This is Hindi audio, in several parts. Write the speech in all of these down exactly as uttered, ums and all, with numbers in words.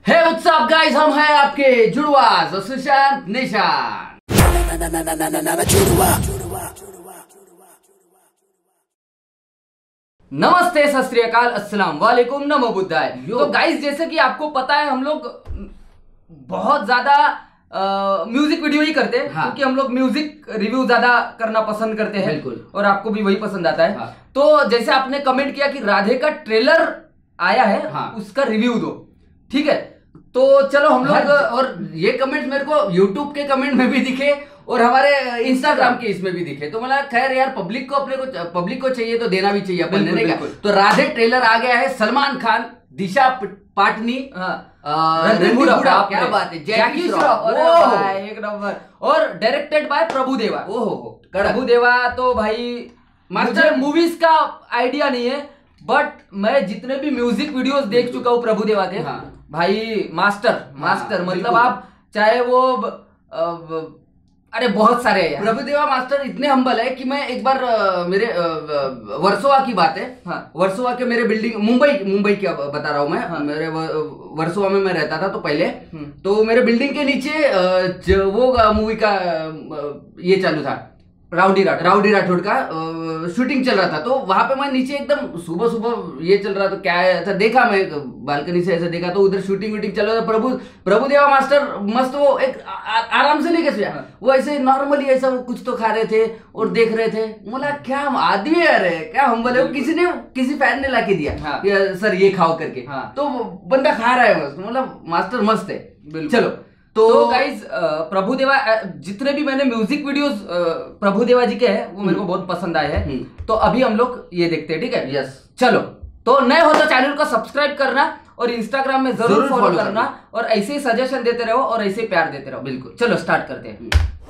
हे व्हाट्स अप गाइस, हम हैं आपके जुड़वास और सुशांत निशान। नमस्ते, सत श्री अकाल, अस्सलाम वालेकुम, नमो बुद्धाय। तो गाइस, जैसे कि आपको पता है, हम लोग बहुत ज्यादा म्यूजिक वीडियो ही करते हैं। हाँ। क्योंकि हम लोग म्यूजिक रिव्यू ज्यादा करना पसंद करते हैं। बिल्कुल। और आपको भी वही पसंद आता है। हाँ। तो जैसे आपने कमेंट किया कि राधे का ट्रेलर आया है। हाँ। उसका रिव्यू दो, ठीक है। तो चलो हम लोग, और ये कमेंट्स मेरे को यूट्यूब के कमेंट में भी दिखे और हमारे इंस्टाग्राम के इसमें भी दिखे। तो मतलब खैर यार, पब्लिक को अपने को पब्लिक को चाहिए तो देना भी चाहिए अपन देने का। तो राधे ट्रेलर आ गया है। सलमान खान, दिशा पाटनी, रणदीप हुडा, क्या बात है, जैकी श्रॉफ, एक नंबर। और डायरेक्टेड बाय प्रभुदेवा। ओहो, प्रभुदेवा तो भाई मुझे मूवीज का आइडिया नहीं है, बट मैं जितने भी म्यूजिक वीडियोस देख चुका हूँ प्रभुदेवा के। हाँ। भाई मास्टर मास्टर हाँ, मतलब आप चाहे वो आ, अरे बहुत सारे हैं। प्रभुदेवा मास्टर इतने हम्बल है कि मैं एक बार आ, मेरे वर्सोवा की बात है। हाँ। वर्सोवा के मेरे बिल्डिंग, मुंबई मुंबई क्या बता रहा हूँ मैं। हाँ। मेरे वर्सोवा में मैं रहता था तो पहले, तो मेरे बिल्डिंग के नीचे वो मूवी का ये चालू था, राउडी राठ राउडी राठौड़ का शूटिंग चल रहा था। तो वहां पे मैं नीचे एकदम सुबह सुबह ये चल रहा था, क्या ऐसा देखा मैं बालकनी से, ऐसा देखा तो उधर शूटिंग वूटिंग चल रहा था। प्रभु प्रभुदेवा मास्टर मस्त, वो एक आ, आ, आराम से लेके सोया। वो ऐसे नॉर्मली ऐसा वो कुछ तो खा रहे थे और देख रहे थे। बोला क्या आदमी है, अरे क्या हम बोले, किसी ने किसी फैन ने ला के दिया। हाँ। सर ये खाओ करके। हाँ। तो बंदा खा रहा है मस्त, मतलब मास्टर मस्त है। चलो तो गाइज, प्रभुदेवा जितने भी मैंने म्यूजिक वीडियोस प्रभुदेवा जी के हैं वो मेरे को बहुत पसंद आए हैं। तो अभी हम लोग ये देखते हैं, ठीक है। यस, चलो। तो नए हो तो चैनल को सब्सक्राइब करना और इंस्टाग्राम में जरूर, जरूर फॉलो करना और ऐसे ही सजेशन देते रहो और ऐसे ही प्यार देते रहो। बिल्कुल, चलो स्टार्ट करते हैं।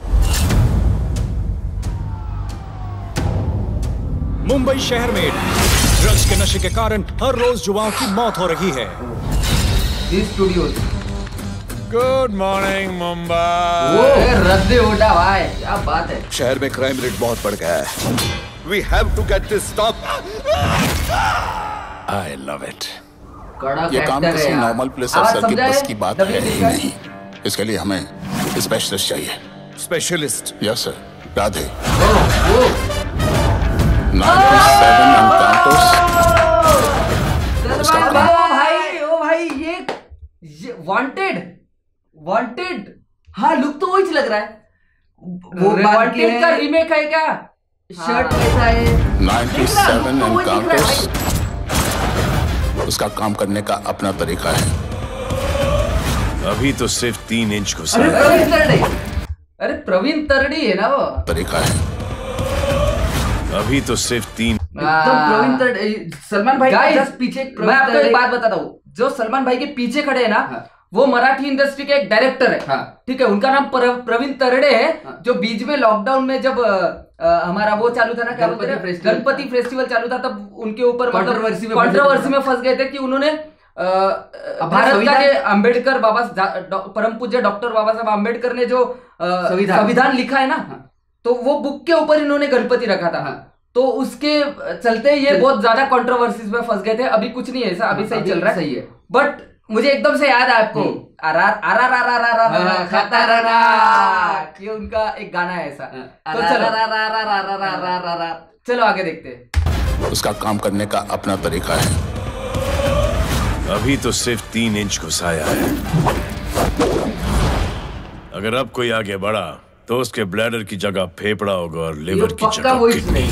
मुंबई शहर में ड्रग्स के नशे के कारण हर रोज युवाओं की मौत हो रही है। स्टूडियोज। Good morning Mumbai. वो रद्दे उठा भाई, क्या बात है। शहर में क्राइम रेट बहुत बढ़ गया है। We have to get this stop. I love it. ये काम किसी नॉर्मल पुलिस अफसर की बस की बात है ही नहीं। इसके लिए हमें स्पेशलिस्ट चाहिए। Specialist? Yes sir. Radhe. ninety-seven encounters। ओ भाई, ओ भाई, ये वांटेड वांटेड। हाँ, लुक तो वही लग रहा है। वो वांटेड का रीमेक है क्या? शर्ट कैसा है? ninety-seven encounters। उसका काम करने का अपना तरीका है। अभी तो सिर्फ तीन इंच को अरे प्रवीण तरड़ी, अरे प्रवीण तरड़ी है ना वो। तरीका है। अभी तो सिर्फ तीन। एकदम प्रवीण तरड़ी। सलमान भाई जस्ट पीछे। मैं आपको एक बात बताता हूँ, जो सलमान भाई के पीछे खड़े हैं ना, वो मराठी इंडस्ट्री के एक डायरेक्टर है। हाँ। ठीक है, उनका नाम प्रवीण तरड़े है। हाँ। जो बीच में लॉकडाउन में जब आ, हमारा वो चालू था ना, क्या बोलते हैं, गणपति फेस्टिवल चालू था, तब उनके ऊपर कंट्रोवर्सी में कंट्रोवर्सी में फंस गए थे कि उन्होंने भारत का जो अम्बेडकर बाबा, परम पूज्य डॉक्टर बाबा साहब अम्बेडकर ने जो संविधान लिखा है ना, तो वो बुक के ऊपर इन्होंने गणपति रखा था। तो उसके चलते ये बहुत ज्यादा कंट्रोवर्सीज में फंस गए थे। अभी कुछ नहीं है ऐसा, अभी सही चल रहा है। सही है, बट मुझे एकदम से याद है आपको, आर आर आर आर आर आर आर खाता रहना, ये उनका एक गाना है ऐसा। तो चलो चलो आगे देखते हैं। उसका काम करने का अपना तरीका है। अभी तो सिर्फ तीन इंच घुसाया है। अगर अब कोई आगे बढ़ा तो उसके ब्लैडर की जगह फेफड़ा होगा और लिवर की जगह किडनी।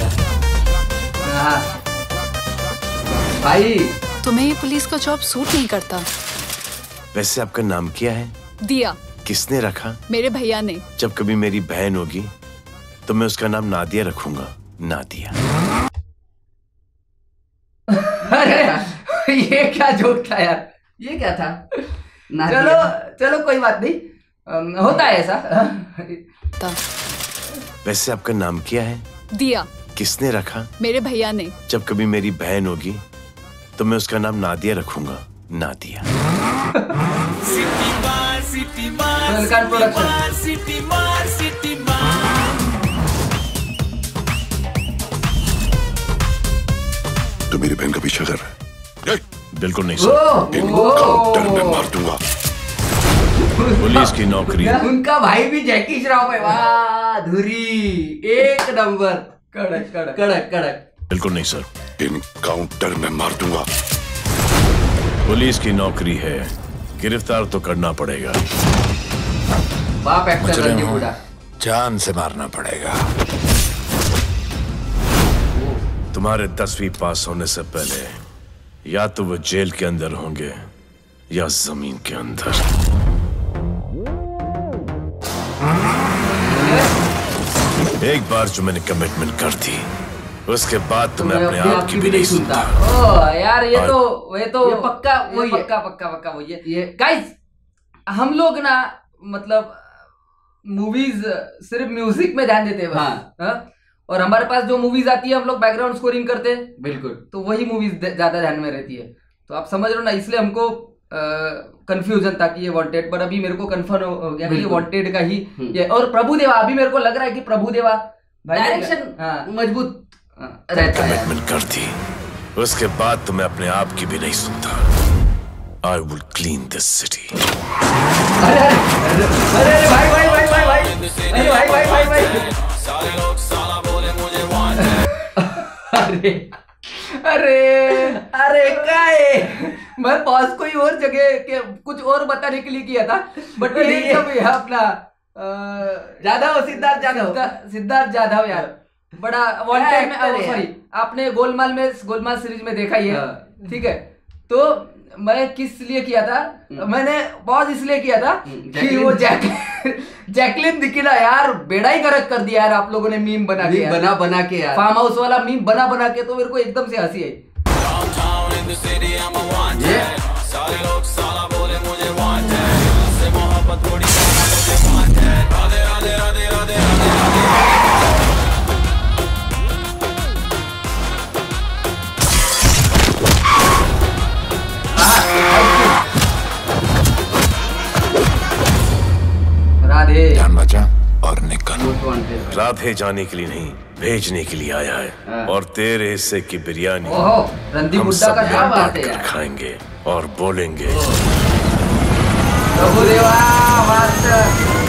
भाई तुम्हें ये पुलिस का जॉब सूट नहीं करता। वैसे आपका नाम क्या है? दिया। किसने रखा? मेरे भैया ने। जब कभी मेरी बहन होगी तो मैं उसका नाम नादिया रखूंगा। नादिया। अरे ये क्या जोक था यार, ये क्या था? चलो चलो कोई बात नहीं, होता है ऐसा। वैसे आपका नाम क्या है? दिया। किसने रखा? मेरे भैया ने। जब कभी मेरी बहन होगी तो मैं उसका नाम नादिया रखूंगा। नादिया। सिटी मार, सिटी मार, सिटी मार, सिटी मार। तो मेरी बहन का पीछा कर रहा है। बिल्कुल नहीं सर। इनकाउंटर में मार दूंगा। पुलिस की नौकरी। उनका भाई भी जैकी श्रॉफ है। वाह धुरी एक नंबर। कड़क कड़क कड़क कड़क। बिल्कुल नहीं सर। इनकाउंटर में मार दूंगा। पुलिस की नौकरी है, गिरफ्तार तो करना पड़ेगा। बाप एक्टर रणदीप हुड्डा। जान से मारना पड़ेगा। तुम्हारे दसवीं पास होने से पहले या तो वो जेल के अंदर होंगे या जमीन के अंदर। एक बार जो मैंने कमिटमेंट कर दी उसके बाद तो मैं अपने आप की भी नहीं सुनता। ओ यार ये तो ये तो ये पक्का वही है। पक्का पक्का पक्का वही है। ये गाइस हम लोग ना मतलब मूवीज सिर्फ म्यूजिक में ध्यान देते हैं बस। हाँ। हाँ? और हमारे पास जो मूवीज आती है हम लोग बैकग्राउंड स्कोरिंग करते हैं। बिल्कुल। तो वही मूवीज ज्यादा ध्यान में रहती है। तो आप समझ रहे हो ना, इसलिए हमको कंफ्यूजन था कि ये वांटेड, पर अभी मेरे को कंफर्म हो गया कि ये वांटेड का ही ये। और प्रभुदेवा अभी मेरे को लग रहा है कि प्रभुदेवा डायरेक्शन मजबूत रहता है। कमिटमेंट कर दी उसके बाद तो मैं अपने आप की भी नहीं सुनता। I will clean this city. अरे अरे भाई भाई भाई भाई भाई अरे भाई भाई भाई भाई सारे लोग साला बोले मुझे वांटेड। अरे अरे अरे क्या है, मैं पॉज कोई और जगह के कुछ और बताने के लिए किया था, बट ये सब है अपना जाधव सिद्धार्थ जाधव सिद्धार्थ जाधव यार बड़ा वांटेड में। सॉरी आपने गोलमाल में गोलमाल सीरीज में देखा ही है, ठीक है। तो मैं किस लिए किया था, मैंने पॉज इसलिए किया था कि वो जैक जैकलिन दिखी ना यार, बेड़ा ही गरक कर दिया यार आप लोगों ने मीम बना के बना बना के यार, फार्म हाउस वाला मीम बना बना के, तो मेरे को एकदम से हंसी आई। सारे लोग साला बोले मुझे वांटेड, से मोहब्बत थोड़ी मुझे वांटेड। राधे राधे राधे राधे राधे। राधे जान बचा और निकल। राधे जाने के लिए नहीं, भेजने के लिए आया है। और तेरे हिस्से की बिरयानी ओहो रणदीप हुड्डा का क्या बात है यार। खाएंगे और बोलेंगे प्रभुदेवा मास्टर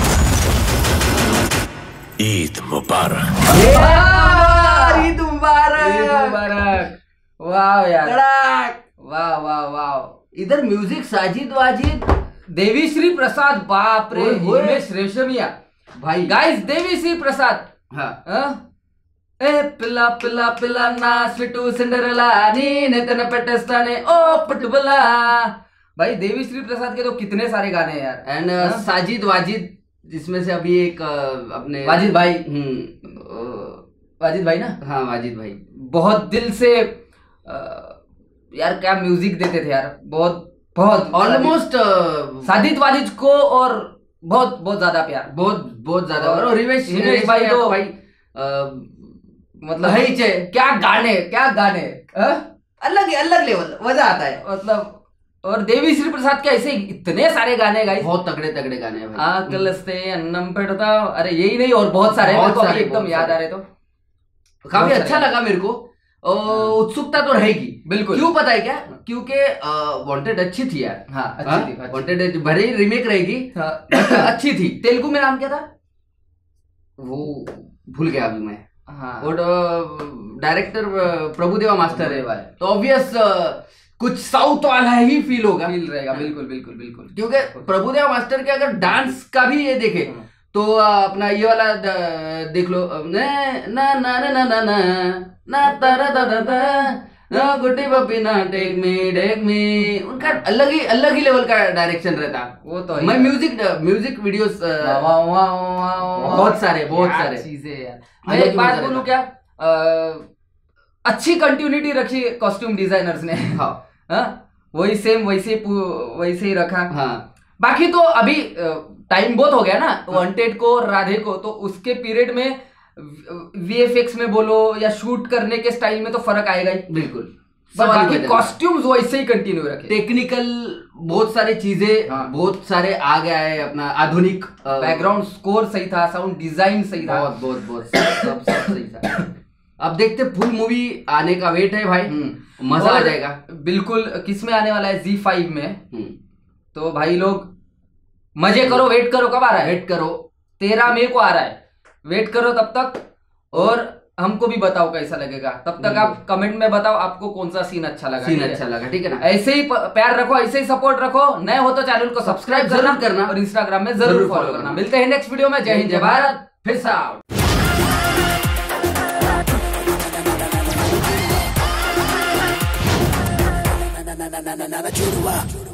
ईद मुबारक। ईद मुबारक। वाह यार, वाह वाह वाह। इधर म्यूजिक साजिद वाजिद, देवी श्री प्रसाद, बाप रे, हिमेश रेशमिया भाई गाइस, देवी श्री प्रसाद। हाँ हाँ? ए पिला पिला पिला ना स्वीटू सिंडरेला नी ने तने पेटेस्ताने ओ पटबला। भाई देवी श्री प्रसाद के तो कितने सारे गाने हैं यार। एंड साजिद वाजिद, जिसमें से अभी एक अपने वाजिद भाई, हम्म वाजिद भाई ना, हाँ वाजिद भाई बहुत दिल से आ, यार क्या म्यूजिक देते थे यार, बहुत बहुत ऑलमोस्ट साजिद वाजिद को और बहुत बहुत ज्यादा प्यार, बहुत बहुत ज्यादा। और और हिमेश हिमेश भाई तो भाई मतलब है ही, क्या गाने क्या गाने, अलग अलग लेवल, मजा आता है मतलब। और देवी श्री प्रसाद के ऐसे इतने सारे गाने गाए, बहुत तगड़े तगड़े गाने हैं भाई। आकल से अन्नम पेड़ता, अरे यही नहीं और बहुत सारे, बहुत मेरे को सारे, एकदम बहुत याद आ सारे। रहे, तो काफी अच्छा लगा मेरे को। उत्सुकता तो रहेगी बिल्कुल। क्यों पता है क्या, क्योंकि वांटेड अच्छी थी यार। हाँ अच्छी थी। वांटेड भले ही रीमेक रहेगी, अच्छी थी। तेलुगु में नाम क्या था वो भूल गया अभी मैं। हाँ और डायरेक्टर प्रभुदेवा मास्टर है, तो ऑब्वियस कुछ साउथ वाला ही फील होगा, फील रहेगा। बिल्कुल बिल्कुल बिल्कुल। क्योंकि प्रभुदेवा मास्टर के अगर डांस का भी ये देखे तो अपना ये वाला देख लो, ना ना ना ना ना ना ना तारा दा दा दा ना गुड्डी बब्बी ना टेक मी टेक मी, उनका अलग ही अलग ही लेवल का डायरेक्शन रहता। वो तो मैं म्यूजिक म्यूजिक वीडियोस बहुत सारे बहुत सारे चीजें यार। मैं एक बात बोलूं क्या, अच्छी कंटिन्यूटी रखी कॉस्ट्यूम डिजाइनर्स ने। हाँ वही सेम वैसे वैसे ही रखा। हाँ बाकी तो अभी टाइम बहुत हो गया ना वांटेड को और राधे को, तो उसके पीरियड में वीएफएक्स में बोलो या शूट करने के स्टाइल में तो फर्क आएगा ही बिल्कुल। बाकी कॉस्ट्यूम्स वैसे ही कंटिन्यू रखे, टेक्निकल बहुत सारी चीजें, हाँ। बहुत सारे आ गया है अपना आधुनिक। बैकग्राउंड स्कोर सही था, साउंड डिजाइन सही था, बहुत बहुत बहुत सब सब सही था। अब देखते फुल मूवी आने का वेट है भाई, मजा आ जाएगा। बिल्कुल। किस में आने वाला है? ज़ी फाइव में। तो भाई लोग मजे करो, वेट करो। कब आ रहा है? वेट करो, तेरह मई को आ रहा है। वेट करो तब तक, और हमको भी बताओ कैसा लगेगा। तब तक आप कमेंट में बताओ आपको कौन सा सीन अच्छा लगा। सीन अच्छा लगा, ठीक है ना? ऐसे ही प्यार रखो, ऐसे ही सपोर्ट रखो। नए हो तो चैनल को सब्सक्राइब जरूर करना और इंस्टाग्राम में जरूर फॉलो करना। मिलते हैं नेक्स्ट वीडियो में। जय हिंद, जय भारत, पीस आउट।